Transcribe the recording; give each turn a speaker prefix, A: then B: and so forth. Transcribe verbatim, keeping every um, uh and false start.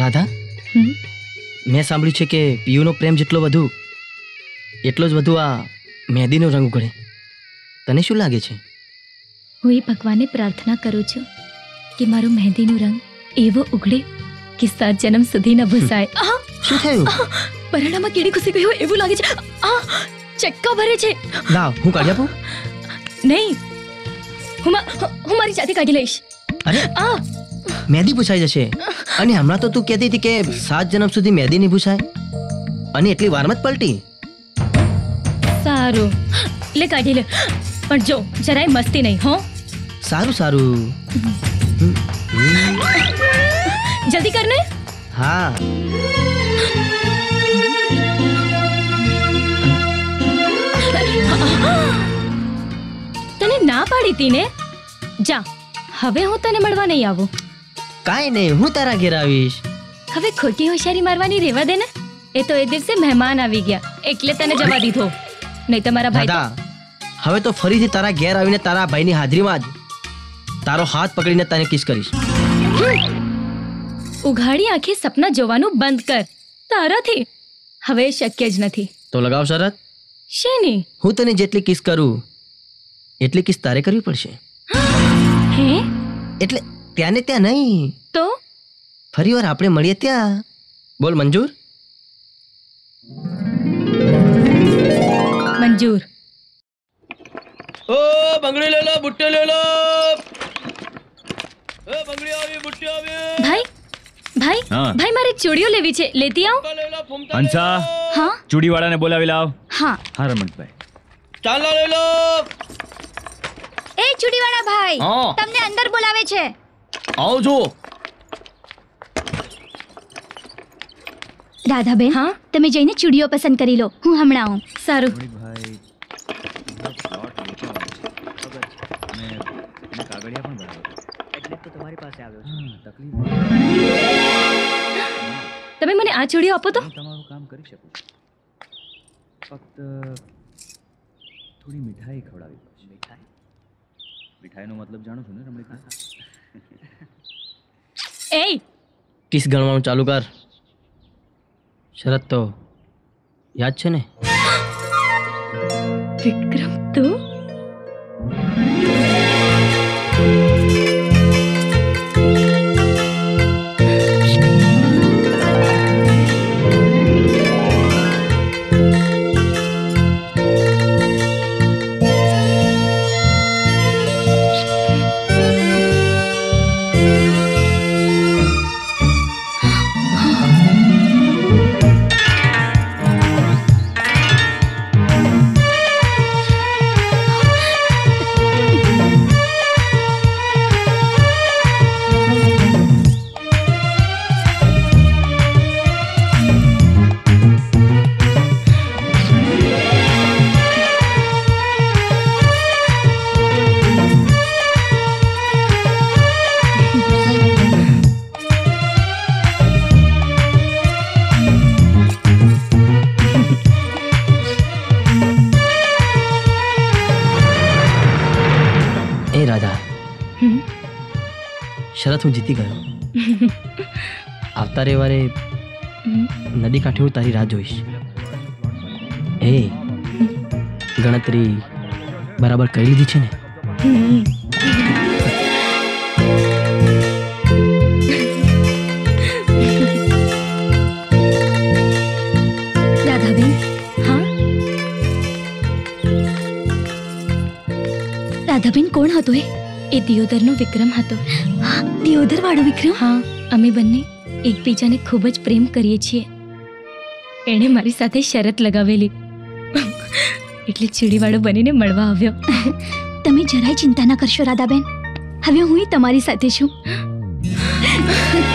A: રાધા, મેં સાંભળ્યું છે કે પિયુનો પ્રેમ જેટલો વધુ એટલો જ વધુ આ મહેંદીનો રંગ ઉઘડે. તને શું લાગે છે?
B: હું એ ભગવાનને પ્રાર્થના કરું છું કે મારો મહેંદીનો રંગ એવો ઉઘડે કે સાત જન્મ સુધી ન ભૂસાય.
A: શું થયું?
B: પરણામાં કીડી ઘૂસી ગઈ હોય એવું લાગે છે. આ ચક્કા ભરે છે.
A: લાવ, હું કાઢી આપું?
B: નહીં, હું હું મારી જાતે કાઢી લઈશ.
A: અરે
B: આ
A: મહેંદી પૂછાઈ જશે. અને હમણાં તો તું કહેતી હતી કે સાત જન્મ સુધી મહેંદી નહીં પૂછાય, અને એટલી વારમાં જ પલટી.
B: સારું, લે કાઢી લે, પણ જો જરાય મસ્તી નહીં. હો,
A: સારું સારું.
B: જલ્દી કર ને.
A: હા.
B: તને ના પાડી હતી ને? જા, હવે હું તને મળવા નહીં આવું.
A: કાંઈ નહીં, હું તારા ઘેર આવીશ.
B: હવે ખોટી હોશિયારી મારવાની રેવા દે ને. એ તો એ દિવસે મહેમાન આવી ગયા એટલે તને જવા દીધો, નહીં તો મારા ભાઈ.
A: દાદા, હવે તો ફરીથી તારા ઘેર આવીને તારા ભાઈની હાજરીમાં જ તારો હાથ પકડીને તને કિસ કરીશ.
B: ઉઘાડી આંખે સપના જોવાનું બંધ કર. તારાથી હવે શક્ય જ નથી.
A: તો લગાવ શરત.
B: શેની?
A: હું તને જેટલી કિસ કરું એટલી કિસ તારે કરવી પડશે.
B: હે?
A: એટલે ત્યાં ને ત્યાં નહીં,
B: તો
A: ફરી વાર આપણે મળીએ ત્યાં. બોલ મંજૂર?
B: મંજૂર.
A: ઓ બંગડી લે લો, બુટ્ટી લે લો. એ બંગડી આવી, બુટ્ટી આવી.
B: ભાઈ ભાઈ ભાઈ, મારે ચૂડીઓ લેવી છે, લેતી આવ.
C: હંસા,
B: હા,
C: ચૂડી વાળાને બોલાવી લાવ.
B: હા
C: હા રમણભાઈ.
A: ચાલો લે લો.
D: એ ચૂડીવાળા ભાઈ,
A: હા.
D: તમને અંદર બોલાવે છે.
A: આવો છો.
D: રાધાબેન,
B: હા,
D: તમે જઈને ચૂડીઓ પસંદ કરી લો, હું હમણાં આવું.
B: સારું. તમે મને આ ચૂડીઓ આપો તો
C: તમારું કામ કરી શકું. ફક્ત થોડી મીઠાઈ ખવડાવી પડશે. મીઠાઈ? મીઠાઈનો મતલબ જાણો છો ને રમણીકા?
B: એ
A: કિસ ગણવાનું ચાલુ કર. શરત તો યાદ છે ને?
B: વિક્રમ, તું
A: શરત હું જીતી ગયો. આવતા રવિવારે નદી કાંઠે હું તારી રાહ જોઈશ. એ ગણતરી બરાબર કરી લીધી છે ને?
D: રાધાબેન,
B: હા,
D: રાધાબેન કોણ હતો એ?
B: એ દિયોદરનો વિક્રમ હતો.
D: દિયોદર વાળો વિક્રમ?
B: હા, અમે બંને એકબીજાને ખૂબ જ પ્રેમ કરીએ છીએ. એણે મારી સાથે શરત લગાવેલી એટલે ચીડીવાળો બનીને મળવા આવ્યો.
D: તમે જરાય ચિંતા ના કરશો રાધાબેન, હવે હું તમારી સાથે છું.